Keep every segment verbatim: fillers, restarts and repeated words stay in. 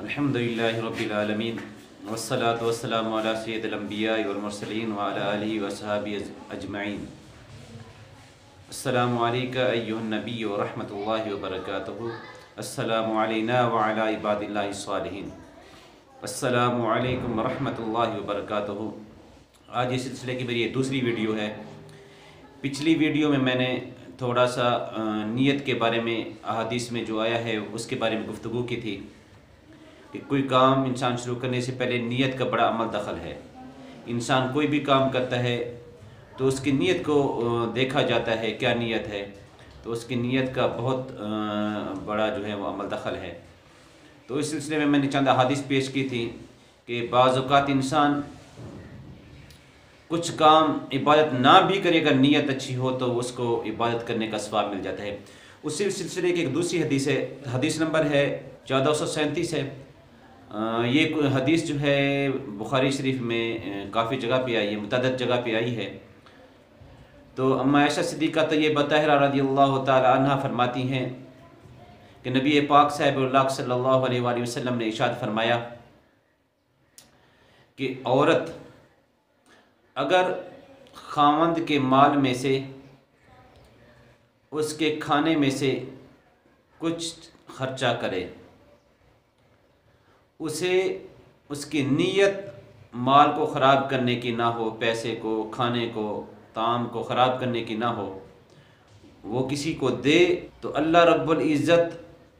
अल्हम्दुलिल्लाहि रब्बिल आलमीन वस्सलातु वस्सलामु अला सय्यिदिल अंबियाइ वल मुरसलीन व अला आलिहि व अस्हाबिहि अजमईन। अस्सलामु अलैका अय्युहन नबी व रहमतुल्लाहि व बरकातुहू। अस्सलामु अलैना व अला इबादिल्लाहि सालिहीन। अस्सलामु अलैकुम व रहमतुल्लाहि व बरकातुहू। आज इस सिलसिले की मेरी ये दूसरी वीडियो है। पिछली वीडियो में मैंने थोड़ा सा नीयत के बारे में, अहादीस में जो आया है उसके बारे में गुफ्तगू की थी कि कोई काम इंसान शुरू करने से पहले नीयत का बड़ा अमल दखल है। इंसान कोई भी काम करता है तो उसकी नीयत को देखा जाता है, क्या नीयत है, तो उसकी नीयत का बहुत बड़ा जो है वो अमल दखल है। तो इस सिलसिले में मैंने चंद अहादीस पेश की थी कि बाज़ औक़ात इंसान कुछ काम इबादत ना भी करे, अगर नीयत अच्छी हो तो उसको इबादत करने का सवाब मिल जाता है। उसी सिलसिले की एक दूसरी हदीस है, हदीस नंबर है चौदह सौ सैंतीस है। ये हदीस जो है बुखारी शरीफ में काफ़ी जगह पे आई है, मुतअद्दिद जगह पे आई है। तो अम्मा आयशा सिद्दीक़ा तय्यबा ताहिरा रज़ियल्लाहु ताला अन्हा फरमाती हैं कि नबी पाक साहिबुल्लाह सल्लल्लाहु अलैहि वसल्लम ने इरशाद फरमाया कि औरत अगर खावंद के माल में से, उसके खाने में से कुछ खर्चा करे, उसे उसकी नीयत माल को ख़राब करने की ना हो, पैसे को, खाने को, ताम को ख़राब करने की ना हो, वो किसी को दे तो अल्लाह रब्बुल इज़्ज़त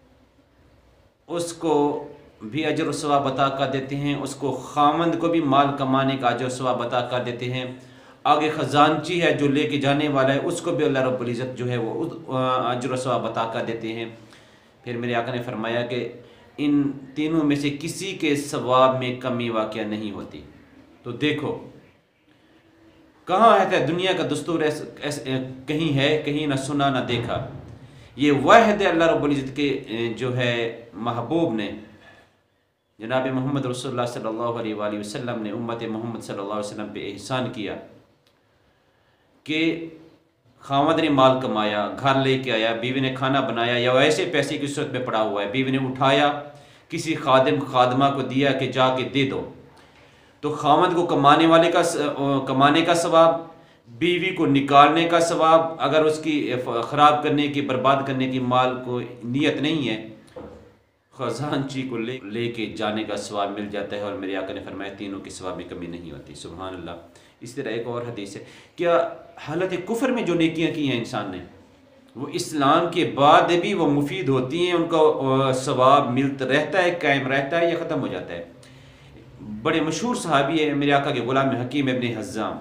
उसको भी अजर व सवाब अता कर देते हैं, उसको खामंद को भी माल कमाने का अजर व सवाब अता कर देते हैं। आगे ख़जानची है जो लेके जाने वाला है, उसको भी अल्लाह रब्बुल इज़्ज़त जो है वो अजर व सवाब अता कर देते हैं। फिर मेरे आका ने फरमाया कि इन तीनों में से किसी के सवाब में कमी वाक़या नहीं होती। तो देखो कहाँ है दुनिया का दस्तूर, ऐसे कहीं है, कहीं ना सुना ना देखा। ये वाहिद अल्लाह रब्बुल इज़्ज़त के जो है महबूब ने, जनाब मोहम्मद रसूलुल्लाह सल्लल्लाहु अलैहि वसल्लम ने उम्मत मोहम्मद सल्लल्लाहु अलैहि वसल्लम पे एहसान किया कि खामद ने माल कमाया, घर लेके आया, बीवी ने खाना बनाया या वैसे पैसे की सूरत में पड़ा हुआ है, बीवी ने उठाया, किसी खादिम खादमा को दिया कि जाके दे दो, तो खामद को कमाने वाले का कमाने का सवाब, बीवी को निकालने का सवाब। अगर उसकी ख़राब करने की, बर्बाद करने की माल को नीयत नहीं है, खजानची को ले लेके जाने का सवाब मिल जाता है। और मेरे आका ने फरमाया तीनों के सवाब में कमी नहीं होती। सुभान अल्लाह। इस तरह एक और हदीस है, क्या हालत कुफर में जो नेकियां की हैं इंसान ने, वो इस्लाम के बाद भी वो मुफीद होती हैं, उनका सवाब मिलता रहता है, कायम रहता है या ख़त्म हो जाता है। बड़े मशहूर सहाबी है मेरे आका के ग़ुलाम हकीम इब्न हज़्ज़ाम,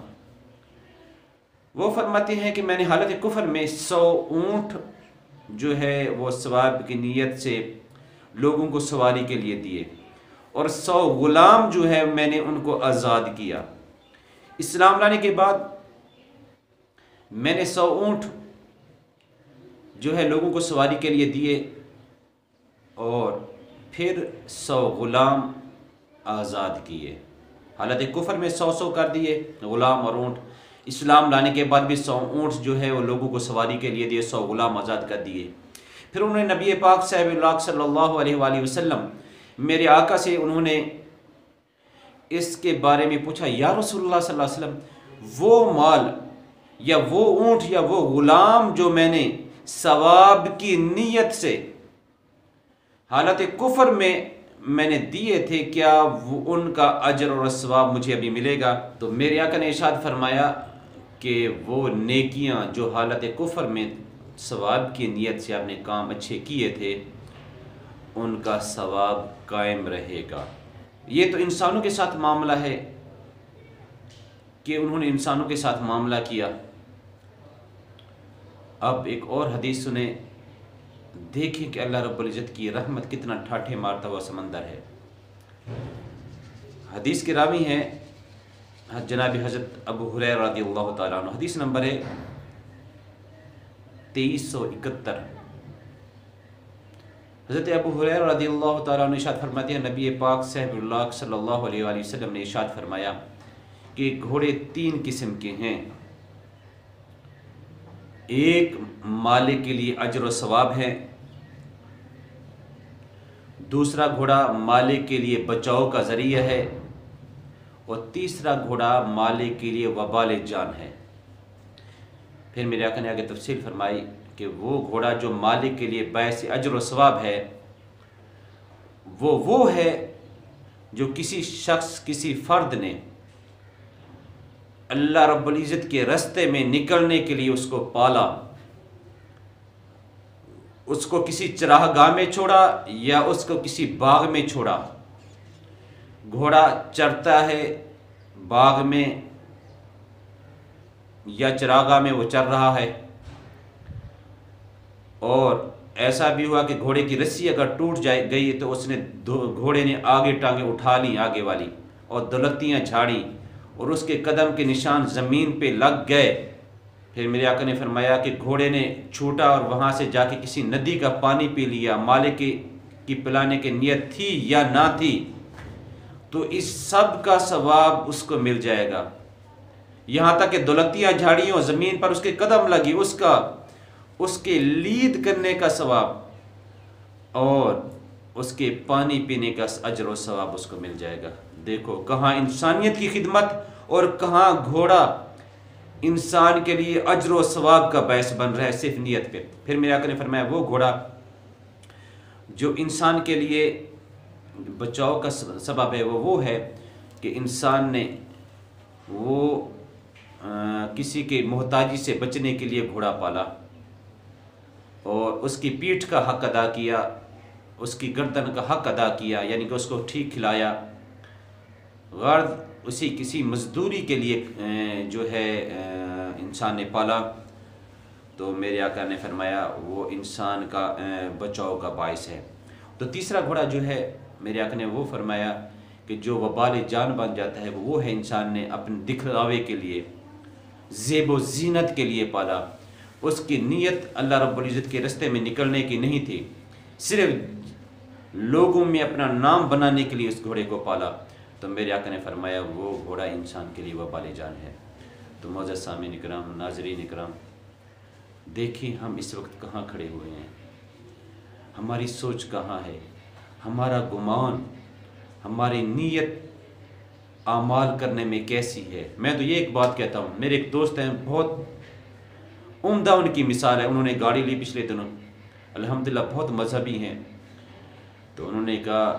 वो फरमाते हैं कि मैंने हालत कुफर में सौ ऊँट जो है वो सवाब की नीयत से लोगों को सवारी के लिए दिए, और सौ ग़ुलाम जो है मैंने उनको आज़ाद किया। इस्लाम लाने के बाद मैंने सौ ऊँट जो है लोगों को सवारी के लिए दिए, और फिर सौ ग़ुलाम आज़ाद किए। हालत कुफर में सौ सौ कर दिए ग़ुलाम और ऊँट। इस्लाम लाने के बाद भी सौ ऊँट जो है वो लोगों को सवारी के लिए दिए, सौ ग़ुलाम आज़ाद कर दिए। फिर उन्होंने नबी पाक साहिब सल्लल्लाहु अलैहि वसल्लम, मेरे आका से उन्होंने इसके बारे में पूछा, या रसूलुल्लाह सल्लल्लाहु अलैहि वसल्लम, वो माल या वो ऊँट या वो ग़ुलाम जो मैंने सवाब की नीयत से हालत कुफर में मैंने दिए थे, क्या वो उनका अजर और सवाब मुझे अभी मिलेगा? तो मेरे आका ने इरशाद फरमाया कि वो नेकियां जो हालत कुफर में सवाब की नीयत से आपने काम अच्छे किए थे, उनका सवाब कायम रहेगा। ये तो इंसानों के साथ मामला है कि उन्होंने इंसानों के साथ मामला किया। अब एक और हदीस सुने, देखें कि अल्लाह रब्बुल इज़्ज़त की रहमत कितना ठाठे मारता हुआ समंदर है। हदीस के रावी हैं जनाब हज़रत अबू हुरैरा रज़ियल्लाहु ताला अन्हु। हदीस नंबर है तेईस सौ इकहत्तर। हज़रत अबू हुरैरा रज़ियल्लाहु ताला अन्हु इरशाद फरमाते हैं, नबी पाक साहिबुल्लाह सल्लल्लाहु अलैहि वसल्लम ने इरशाद फरमाया कि घोड़े तीन किस्म के हैं। एक मालिक के लिए अजर व सवाब है, दूसरा घोड़ा मालिक के लिए बचाव का ज़रिया है, और तीसरा घोड़ा मालिक के लिए वबाल जान है। फिर मेरे आका ने आगे तफसील फरमाई कि वो घोड़ा जो मालिक के लिए बायस अजर व सवाब है, वो वो है जो किसी शख्स, किसी फ़र्द ने अल्लाह रब्बुल इज़्ज़त के रास्ते में निकलने के लिए उसको पाला, उसको किसी चरागाह में छोड़ा या उसको किसी बाग में छोड़ा। घोड़ा चरता है बाग में या चरागाह में, वो चर रहा है, और ऐसा भी हुआ कि घोड़े की रस्सी अगर टूट जाए गई तो उसने घोड़े ने आगे टांगे उठा ली आगे वाली और दौलतियाँ झाड़ी और उसके कदम के निशान ज़मीन पे लग गए। फिर मेरे आका ने फरमाया कि घोड़े ने छूटा और वहाँ से जाके किसी नदी का पानी पी लिया, मालिक की, की पिलाने की नीयत थी या ना थी, तो इस सब का सवाब उसको मिल जाएगा। यहाँ तक कि दौलतियाँ झाड़ी और ज़मीन पर उसके कदम लगी, उसका उसके लीद करने का सवाब और उसके पानी पीने का अजर व सवाब उसको मिल जाएगा। देखो कहाँ इंसानियत की खिदमत और कहाँ घोड़ा इंसान के लिए अजर व सवाब का बायस बन रहा है सिर्फ नियत पे। फिर मेरे आका ने फरमाया वो घोड़ा जो इंसान के लिए बचाव का सबब है, वो वो है कि इंसान ने वो आ, किसी के मोहताजी से बचने के लिए घोड़ा पाला और उसकी पीठ का हक अदा किया, उसकी गर्दन का हक अदा किया, यानी कि उसको ठीक खिलाया। गर्द उसी किसी मजदूरी के लिए जो है इंसान ने पाला, तो मेरे आका ने फरमाया वो इंसान का बचाव का बायस है। तो तीसरा घोड़ा जो है मेरे आका ने वो फरमाया कि जो वबाल जान बन जाता है, वो है इंसान ने अपने दिखलावे के लिए, ज़ेब व ज़ीनत के लिए पाला। उसकी नीयत अल्लाह रब्बुल इज़्ज़त के रास्ते में निकलने की नहीं थी, सिर्फ लोगों में अपना नाम बनाने के लिए उस घोड़े को पाला। तो मेरे आका ने फरमाया वो घोड़ा इंसान के लिए वबाल जान है। तो मौजूद सामीन इकराम, नाज़रीन इकराम, देखिए हम इस वक्त कहाँ खड़े हुए हैं, हमारी सोच कहाँ है, हमारा गुमान, हमारी नीयत आमाल करने में कैसी है। मैं तो ये एक बात कहता हूँ, मेरे एक दोस्त हैं, बहुत उम्दा उनकी मिसाल है। उन्होंने गाड़ी ली पिछले दिनों, अल्हम्दुलिल्लाह बहुत मजहबी हैं। तो उन्होंने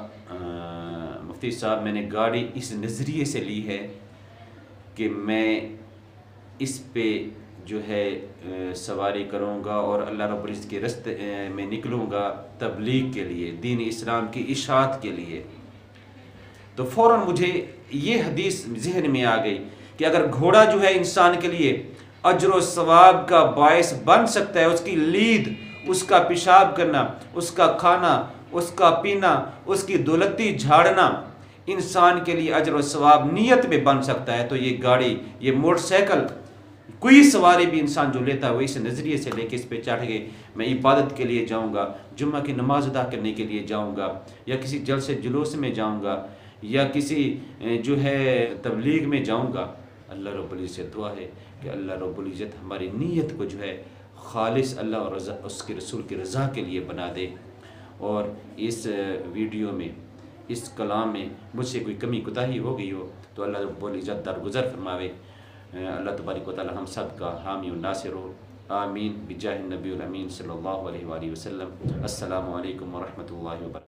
कहा मुफ्ती साहब मैंने गाड़ी इस नज़रिए से ली है कि मैं इस पे जो है सवारी करूँगा और अल्लाह रब्बुल इज़्ज़त के रास्ते में निकलूँगा तबलीग के लिए, दीन इस्लाम की इशाअत के लिए। तो फ़ौरन मुझे ये हदीस जहन में आ गई कि अगर घोड़ा जो है इंसान के लिए अजर व सवाब का बायस बन सकता है, उसकी लीद, उसका पेशाब करना, उसका खाना, उसका पीना, उसकी दौलती झाड़ना इंसान के लिए अजर व सवाब नियत में बन सकता है, तो ये गाड़ी, ये मोटरसाइकिल, कोई सवारी भी इंसान जो लेता है वो इस नज़रिए से लेके इस पे चढ़ के मैं इबादत के लिए जाऊँगा, जुम्मा की नमाज अदा करने के लिए जाऊँगा, या किसी जलसे जुलूस में जाऊँगा, या किसी जो है तबलीग में जाऊँगा। अल्लाह रब्बुल इज़्ज़त से दुआ है कि अल्लाह रब्बुल इज़्ज़त हमारी नीयत को जो है खालिस अल्लाह और रज़ा उसके रसूल की रज़ा के लिए बना दे। और इस वीडियो में, इस कलाम में मुझसे कोई कमी कोताही हो गई हो तो अल्लाह रब्बुल इज़्ज़त दरगुज़र फरमावे। अल्लाह तबारक व तआला हम सब का हामी व नासिर हो। आमीन बिजाह नबी अमीन सल्लल्लाहु अलैहि वसल्लम। अस्सलामु अलैकुम व रहमतुल्लाहि व बरकातहू।